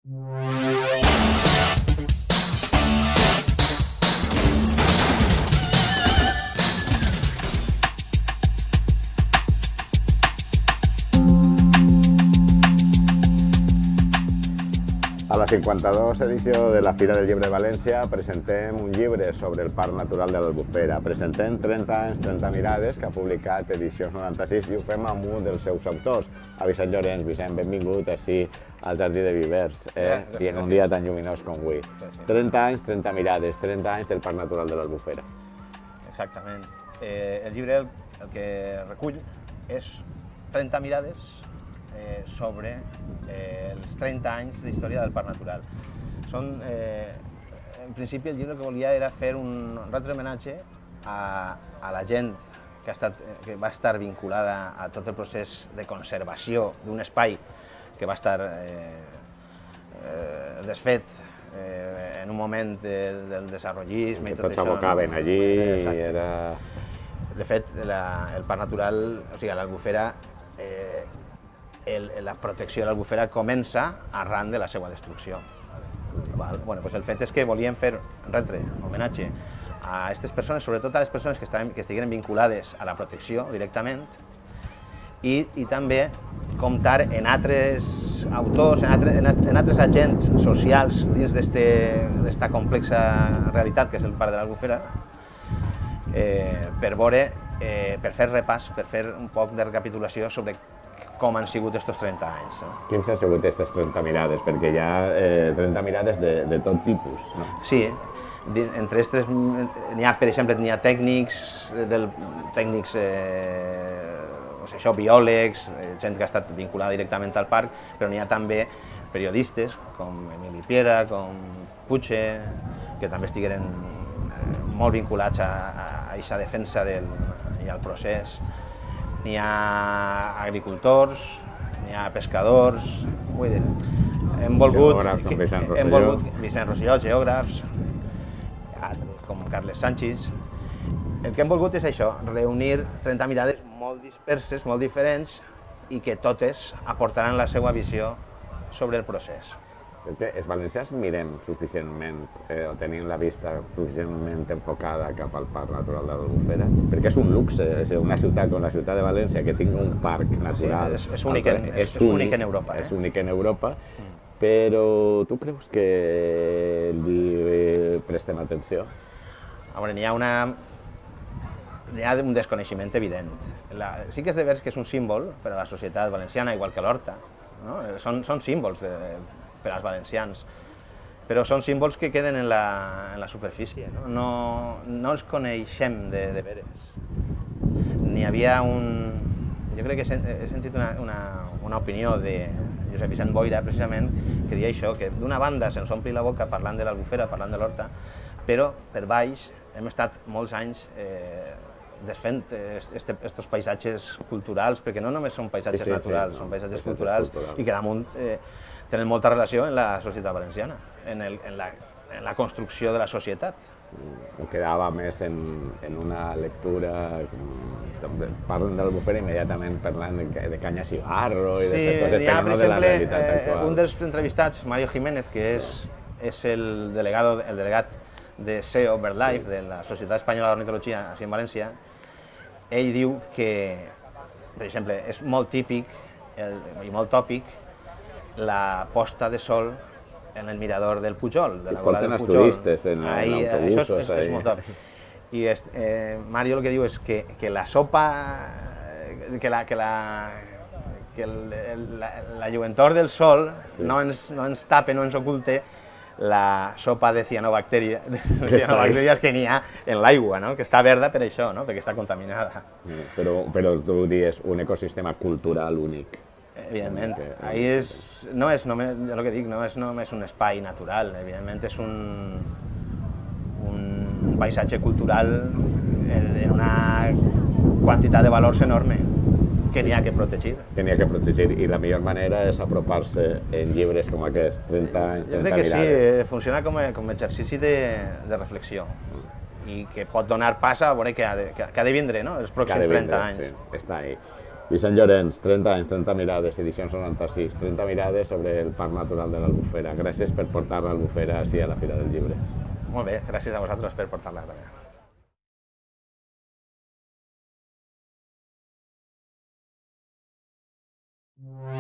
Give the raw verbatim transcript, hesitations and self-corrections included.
A la cinquanta-dos edició de la Fira del Llibre de València presentem un llibre sobre el Parc Natural de l'Albufera. Presentem trenta anys, trenta mirades, que ha publicat Edicions noranta-sis, i ho fem amb un dels seus autors, a Vicent Llorenç. Vicent, benvingut així al Jardí de Vivers, eh? I en un dia tan lluminós com avui. trenta anys, trenta mirades, trenta anys del Parc Natural de l'Albufera. Exactament. Eh, el llibre el, el que recull és trenta mirades Eh, sobre eh, els trenta anys d'història del Parc Natural. Són, eh, en principi, el llibre que volia era fer un altre homenatge a, a la gent que, ha estat, que va estar vinculada a tot el procés de conservació d'un espai que va estar eh, eh, desfet eh, en un moment de, del desenvolupisme. Que tots abocaven allí i era... De fet, la, el Parc Natural, o sigui, l'Albufera, eh, El, la protecció de l'Albufera comença arran de la seva destrucció. Val? Bueno, pues el fet és que volíem fer retre homenatge a aquestes persones, sobretot a les persones que, estaven, que estiguin vinculades a la protecció directament, i, i també comptar en altres autors, en altres, en altres agents socials dins d'esta complexa realitat que és el Parc de l'Albufera, eh, per veure, eh, per fer repàs, per fer un poc de recapitulació sobre com han sigut aquests trenta anys. No? Quins han sigut aquestes trenta mirades? Perquè hi ha eh, trenta mirades de, de tot tipus. No? Sí, entre aquestes n'hi ha, per exemple, n'hi ha tècnics, del, tècnics eh, o sigui, això, biòlegs, gent que ha estat vinculada directament al parc, però n'hi ha també periodistes com Emili Piera, com Puche, que també estigueren molt vinculats a aquesta defensa del, i al procés. N'hi ha agricultors, n'hi ha pescadors, vull dir, hem volgut... Geògrafs com Vicent Rosselló. Hem volgut Vicent Rosselló, geògrafs, com Carles Sanchis. El que hem volgut és això, reunir trenta mirades molt disperses, molt diferents, i que totes aportaran la seva visió sobre el procés. Perquè els valencians mirem suficientment, eh, o tenim la vista suficientment enfocada cap al Parc Natural de l'Albufera, perquè és un luxe, és una ciutat com la ciutat de València que tingui un parc natural. Sí, és, és, únic en, és, és únic en Europa. És eh? únic en Europa, mm. Però tu creus que li prestem atenció? A veure, n'hi ha una... Hi ha un desconeixement evident. La... Sí que és de veres que és un símbol per a la societat valenciana, igual que l'Horta, no? Són, són símbols de... per als valencians, però són símbols que queden en la, en la superfície, no? No, no els coneixem de, de veres. N'hi havia un... Jo crec que he sentit una, una, una opinió de Josep Vicent Boira, precisament, que deia això, que d'una banda se'ns ompli la boca parlant de l'Albufera, parlant de l'Horta, però per baix hem estat molts anys eh, desfent aquests paisatges culturals, perquè no només són paisatges sí, sí, naturals, sí, no, són paisatges culturals, culturals, i que damunt eh, tenen molta relació en la societat valenciana, en, el, en, la, en la construcció de la societat. Em quedava més en, en una lectura, també parlen de l'Albufera immediatament parlant de, de canya cigarro i sí, d'aquestes coses, però no de la realitat eh, actual. Un dels entrevistats, Mario Jiménez, que és, és el, delegado, el delegat de S E O BirdLife, de la Societat Espanyola d'Ornitologia, aquí en València, ell diu que, per exemple, és molt típic el, i molt tòpic la posta de sol en el mirador del Pujol, de la gola del Pujol. Porten els turistes en autobusos. Això és, és molt top. I es, eh, Mario el que diu és que, que la sopa, que la, que la, que el, el, la, la lluentor del sol sí. no, ens, no ens tape, no ens oculte la sopa de cianobactèries que n'hi ha en l'aigua, no? Que està verda per això, no? Perquè està contaminada. Però, però tu dius un ecosistema cultural únic. Evidentment, ahí és, no és només, el que dic, no és només un espai natural, evidentment és un, un paisatge cultural en una quantitat de valors enorme que n'hi ha que protegir. Que n'hi ha que protegir, i la millor manera és apropar-se en llibres com aquests, trenta anys, trenta mirades. Jo crec que sí, funciona com a, com a exercici de, de reflexió i que pot donar pas a veure què ha de, que ha de vindre, no? Els pròxims trenta anys. Sí, està ahí. Vicent Llorenç, trenta anys, trenta mirades, edicions noranta-sis, trenta mirades sobre el Parc Natural de l'Albufera. Gràcies per portar l'Albufera així a la Fira del Llibre. Molt bé, gràcies a vosaltres per portar-la també. Yeah.